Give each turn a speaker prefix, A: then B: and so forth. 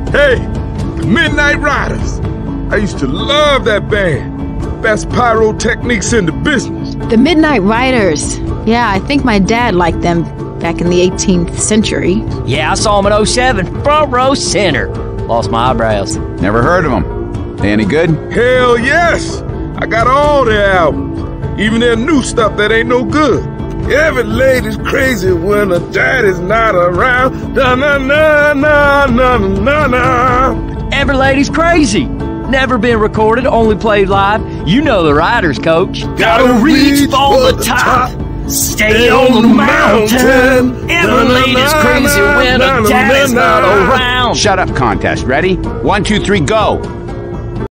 A: Hey, the Midnight Riders. I used to love that band. Best pyrotechnics in the business.
B: The Midnight Riders. Yeah, I think my dad liked them back in the 18th century.
C: Yeah, I saw them in 07, front row center. Lost my eyebrows.
D: Never heard of them. They any good?
A: Hell yes! I got all their albums. Even their new stuff that ain't no good. Every lady's crazy when her daddy's not around. Na-na-na-na-na-na-na.
C: Every lady's crazy. Never been recorded, only played live. You know the Riders, coach.
A: Gotta reach for the top.
C: Stay on the mountain. Every lady's crazy when her daddy's not around.
D: Shut up contest. Ready? 1, 2, 3, go.